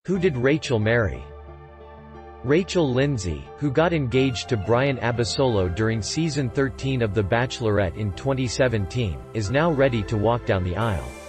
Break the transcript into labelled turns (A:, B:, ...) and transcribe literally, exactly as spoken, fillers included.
A: Who did Rachel marry? Rachel Lindsay, who got engaged to Bryan Abasolo during season thirteen of The Bachelorette in twenty seventeen, is now ready to walk down the aisle.